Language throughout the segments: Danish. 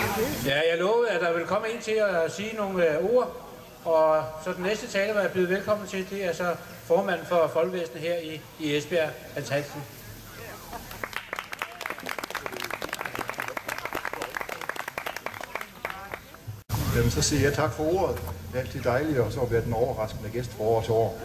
Ja, jeg lovede, at der vil komme en til at sige nogle ord, og så den næste taler, der er blevet velkommen til, det er så formanden for Folkevæsenet her i Esbjerg, Hans Hansen. Jamen, så siger jeg tak for ordet. Det er altid dejligt, og så være den overraskende gæst fra år til år.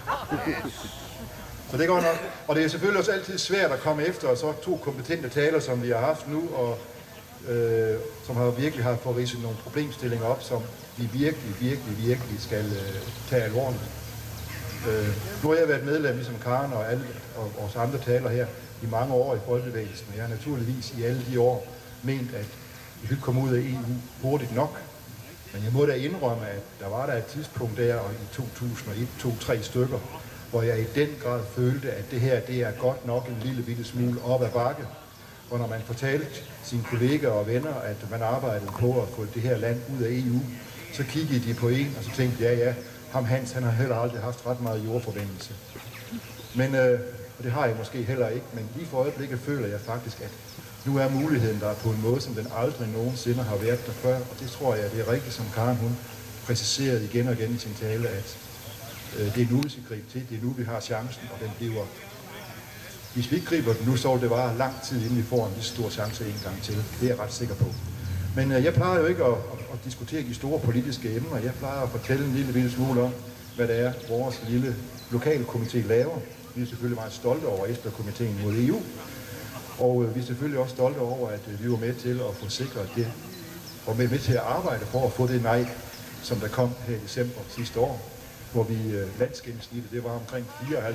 Så det går nok. Og det er selvfølgelig også altid svært at komme efter så 2 kompetente taler, som vi har haft nu, og som virkelig har fået ridset nogle problemstillinger op, som vi virkelig skal tage alvorligt. Nu har jeg været medlem, ligesom Karen og alle vores andre taler her, i mange år i Folkebevægelsen. Jeg har naturligvis i alle de år ment, at vi kunne komme ud af EU hurtigt nok. Men jeg må da indrømme, at der var et tidspunkt der i 2001, 2-3 stykker, hvor jeg i den grad følte, at det her det er godt nok en lille bitte smule op ad bakke. Og når man fortalte sine kolleger og venner, at man arbejdede på at få det her land ud af EU, så kiggede de på en, og så tænkte ja, ham Hans, han har heller aldrig haft ret meget jordforbindelse. Men, og det har jeg måske heller ikke, men lige for øjeblikket føler jeg faktisk, at nu er muligheden der på en måde, som den aldrig nogensinde har været der før, og det tror jeg, det er rigtigt, som Karen hun præciserede igen og igen i sin tale, at det er nu, vi skal gribe til, det er nu, vi har chancen, og den bliver. Hvis vi ikke griber den nu, så vil det vare lang tid, inden vi får en lige stor chance en gang til. Det er jeg ret sikker på. Men jeg plejer jo ikke at diskutere de store politiske emner. Jeg plejer at fortælle en lille smule om, hvad det er, vores lille lokale komité laver. Vi er selvfølgelig meget stolte over Esbjerg-komiteen mod EU. Og vi er selvfølgelig også stolte over, at vi var med til at få sikret det. Og med til at arbejde for at få det nej, som der kom her i december sidste år, hvor vi landsgennemsnittet, det var omkring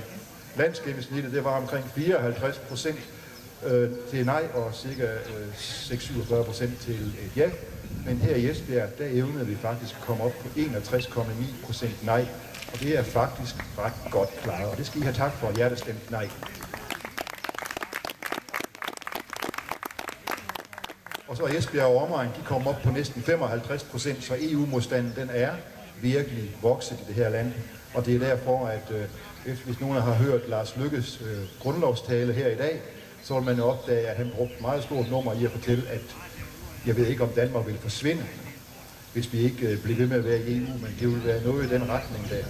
54% til nej og cirka 46% til et ja. Men her i Esbjerg, der evnede vi faktisk at komme op på 61,9% nej. Og det er faktisk ret godt klaret, og det skal I have tak for, hjertestemt nej. Og så Esbjerg og omegn, de kom op på næsten 55%, så EU-modstanden, den er virkelig vokset i det her land. Og det er derfor, at hvis nogen har hørt Lars Løkkes grundlovstale her i dag, så vil man jo opdage, at han brugte meget stort nummer i at fortælle, at jeg ved ikke, om Danmark vil forsvinde, hvis vi ikke bliver ved med at være i EU, men det vil være noget i den retning der.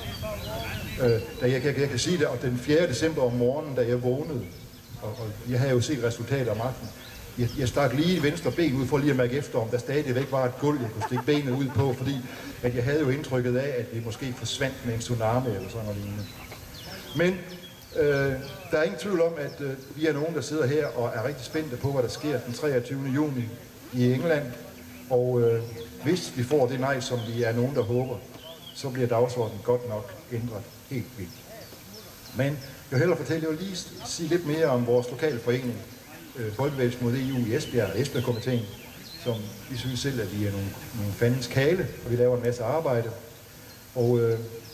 Jeg kan sige det, og den 4. december om morgenen, da jeg vågnede, og jeg havde jo set resultater om aftenen, jeg stak lige venstre ben ud for lige at mærke efter, om der stadigvæk var et gulv, jeg kunne stikke benet ud på, fordi at jeg havde jo indtrykket af, at vi måske forsvandt med en tsunami eller sådan noget lignende. Men der er ingen tvivl om, at vi er nogen, der sidder her og er rigtig spændte på, hvad der sker den 23. juni i England. Og hvis vi får det nej, som vi er nogen, der håber, så bliver dagsordenen godt nok ændret helt vildt. Men jeg vil hellere sige lidt mere om vores lokale forening, Folkebevægelsen mod EU i Esbjerg og Esbjerg-komiteen, som vi synes selv, at vi er nogle fandens kale, og vi laver en masse arbejde. Og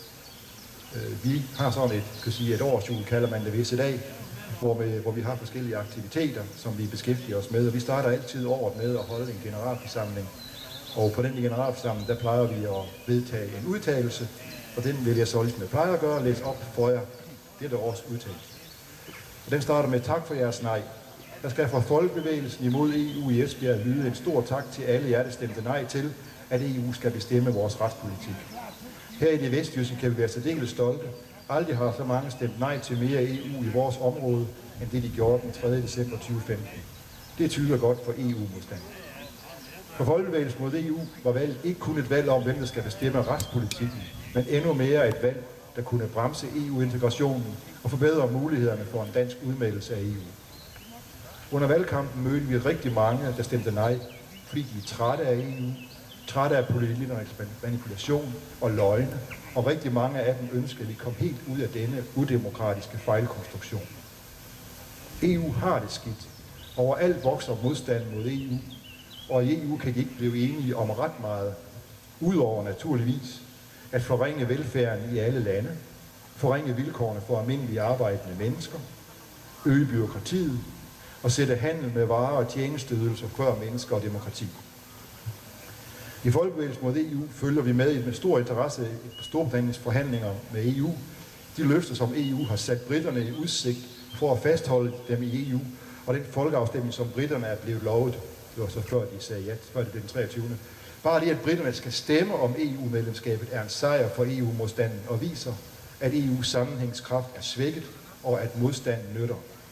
vi har sådan et årsjul, kalder man det vist i dag, hvor vi har forskellige aktiviteter, som vi beskæftiger os med. Og vi starter altid året med at holde en generalforsamling. Og på den generalforsamling, der plejer vi at vedtage en udtalelse, og den vil jeg så ligesom jeg plejer at gøre, læse op for jer. Det er vores udtalelse. Og den starter med tak for jeres nej. Der skal fra Folkebevægelsen imod EU i Esbjerg lyde en stor tak til alle jer, der stemte nej til, at EU skal bestemme vores retspolitik. Her i det vestjyske kan vi være særdeles stolte. Aldrig har så mange stemt nej til mere EU i vores område, end det de gjorde den 3. december 2015. Det tyder godt for EU-modstand. For Folkebevægelsen mod EU var valget ikke kun et valg om, hvem der skal bestemme retspolitikken, men endnu mere et valg, der kunne bremse EU-integrationen og forbedre mulighederne for en dansk udmeldelse af EU. Under valgkampen mødte vi rigtig mange, der stemte nej, fordi de er trætte af EU, trætte af politikernes manipulation og løgne, og rigtig mange af dem ønskede, at vi kom helt ud af denne udemokratiske fejlkonstruktion. EU har det skidt. Overalt vokser modstanden mod EU, og i EU kan de ikke blive enige om ret meget, udover naturligvis at forringe velfærden i alle lande, forringe vilkårene for almindelige arbejdende mennesker, øge byråkratiet og sætte handel med varer og tjenesteydelser før mennesker og demokrati. I Folkebevægelsen mod EU følger vi med stor interesse på Storbritanniens forhandlinger med EU. De løfter, som EU har sat briterne i udsigt for at fastholde dem i EU, og den folkeafstemning, som briterne er blevet lovet. Det var så før de sagde ja, før det blev den 23. Bare det, at britterne skal stemme om EU-medlemskabet, er en sejr for EU-modstanden og viser, at EU's sammenhængskraft er svækket, og at modstanden nytter.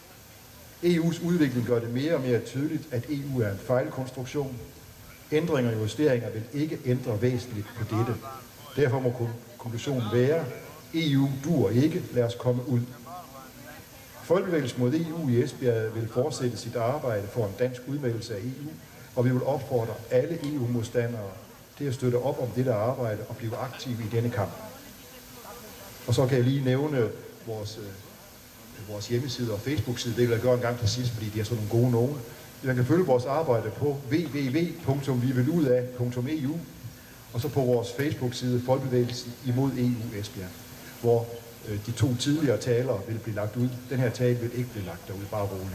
EU's udvikling gør det mere og mere tydeligt, at EU er en fejlkonstruktion. Ændringer og justeringer vil ikke ændre væsentligt på dette. Derfor må konklusionen være, EU duer ikke, lad os komme ud. Folkebevægelsen mod EU i Esbjerg vil fortsætte sit arbejde for en dansk udmeldelse af EU, og vi vil opfordre alle EU-modstandere til at støtte op om dette arbejde og blive aktive i denne kamp. Og så kan jeg lige nævne vores hjemmeside og Facebook-side. Det vil jeg gøre en gang til sidst, fordi de er sådan nogle gode nogen. Man kan følge vores arbejde på www.viviluda.eu og så på vores Facebook-side Folkebevægelsen imod EU Esbjerg, hvor de 2 tidligere talere vil blive lagt ud. Den her tale vil ikke blive lagt derud, bare roligt.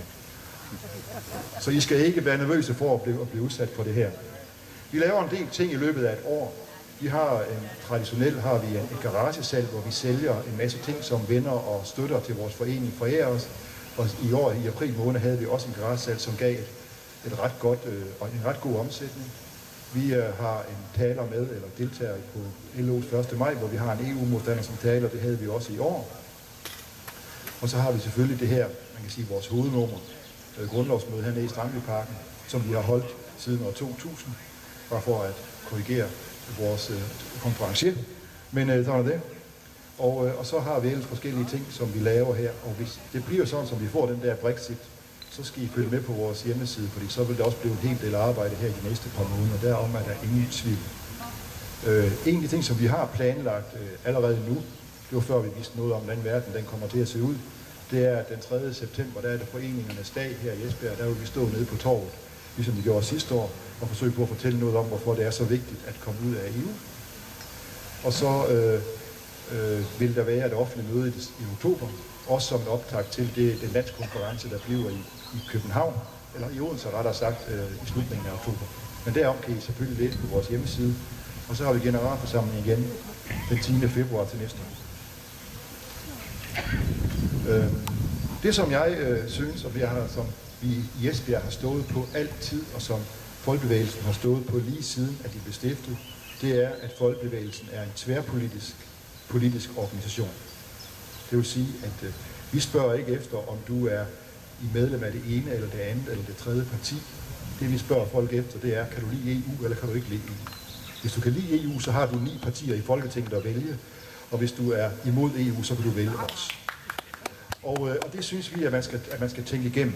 Så I skal ikke være nervøse for at blive udsat for det her. Vi laver en del ting i løbet af et år. Traditionelt har vi et garagesalg, hvor vi sælger en masse ting, som venner og støtter til vores forening forærer os. Og i år, i april måned, havde vi også en garagesalg, som gav en ret god omsætning. Vi har en taler med, eller deltager på LO's 1. maj, hvor vi har en EU-modstander som taler. Det havde vi også i år. Og så har vi selvfølgelig det her, man kan sige, vores hovednummer, grundlovsmøde hernede i Strandbyparken, som vi har holdt siden år 2000, bare for at korrigere vores konferencier. Men sådan er det. Og så har vi ellers forskellige ting, som vi laver her. Og hvis det bliver sådan, som vi får den der Brexit, så skal I følge med på vores hjemmeside, fordi så vil der også blive en hel del arbejde her i de næste par måneder. Derom er der ingen tvivl. En af de ting, som vi har planlagt allerede nu, det var før vi vidste noget om, hvordan verden den kommer til at se ud, det er den 3. september, der er det foreningernes dag her i Esbjerg. Der vil vi stå nede på torvet, ligesom vi gjorde sidste år, og forsøge på at fortælle noget om, hvorfor det er så vigtigt at komme ud af EU. Og så vil der være et offentligt møde i oktober, også som en optakt til den landskonference, der bliver i København, eller i Odense rettere sagt, i slutningen af oktober. Men derom kan I selvfølgelig læse på vores hjemmeside. Og så har vi generalforsamling igen den 10. februar til næste år. Det som jeg synes, og som vi i Esbjerg har stået på altid, og som Folkebevægelsen har stået på lige siden, at de blev stiftet, det er, at Folkebevægelsen er en tværpolitisk organisation. Det vil sige, at vi spørger ikke efter, om du er i medlem af det ene, eller det andet, eller det tredje parti. Det vi spørger folk efter, det er, kan du lide EU, eller kan du ikke lide EU? Hvis du kan lide EU, så har du 9 partier i Folketinget at vælge, og hvis du er imod EU, så kan du vælge os. Og det synes vi, at man skal tænke igennem.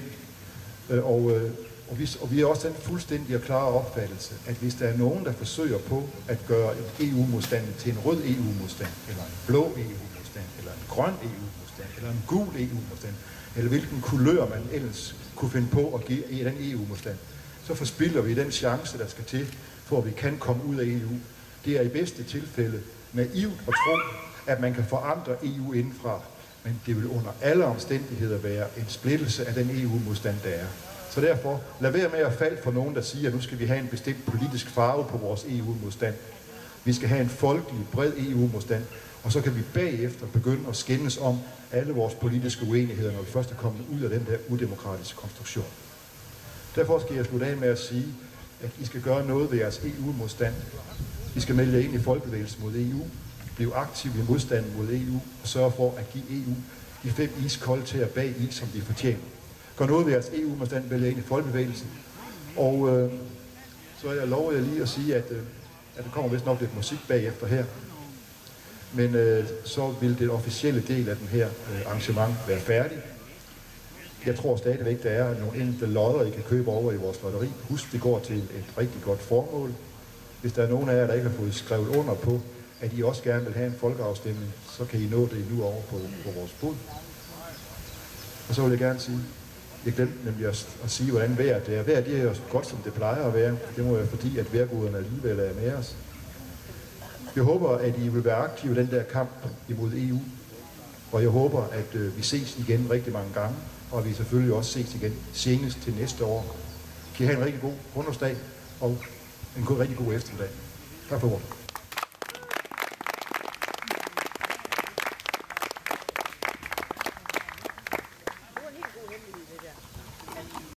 Og vi har også den fuldstændig og klare opfattelse, at hvis der er nogen, der forsøger på at gøre EU-modstanden til en rød EU-modstand, eller en blå EU-modstand, eller en grøn EU-modstand, eller en gul EU-modstand, eller hvilken kulør man ellers kunne finde på at give i den EU-modstand, så forspilder vi den chance, der skal til, for at vi kan komme ud af EU. Det er i bedste tilfælde naivt at tro, at man kan forandre EU indenfra, men det vil under alle omstændigheder være en splittelse af den EU-modstand, der er. Så derfor, lad være med at falde for nogen, der siger, at nu skal vi have en bestemt politisk farve på vores EU-modstand. Vi skal have en folkelig, bred EU-modstand, og så kan vi bagefter begynde at skændes om alle vores politiske uenigheder, når vi først er kommet ud af den der udemokratiske konstruktion. Derfor skal jeg slutte af med at sige, at I skal gøre noget ved jeres EU-modstand. I skal melde jer ind i Folkebevægelsen mod EU, blive aktive i modstanden mod EU, og sørge for at give EU de 5 iskolde til at bag i, som de fortjener. Gør noget ved jeres EU-modstand, melde jer ind i Folkebevægelsen. Og så lover jeg lige at sige, at der kommer vist nok lidt musik bagefter her. Men så vil den officielle del af den her arrangement være færdig. Jeg tror stadigvæk, der er nogle enkelte lodder, I kan købe over i vores lotteri. Husk, det går til et rigtig godt formål. Hvis der er nogen af jer, der ikke har fået skrevet under på, at I også gerne vil have en folkeafstemning, så kan I nå det nu over på vores bod. Og så vil jeg gerne sige, jeg glemte nemlig at sige, hvordan vejret det er. Vejret det er jo så godt, som det plejer at være. Det må være fordi, at vejrguderne alligevel er med os. Jeg håber, at I vil være aktive i den der kamp imod EU. Og jeg håber, at vi ses igen rigtig mange gange. Og at vi selvfølgelig også ses igen senest til næste år. Kan I have en rigtig god grundlovsdag og en rigtig god eftermiddag. Tak for ordet.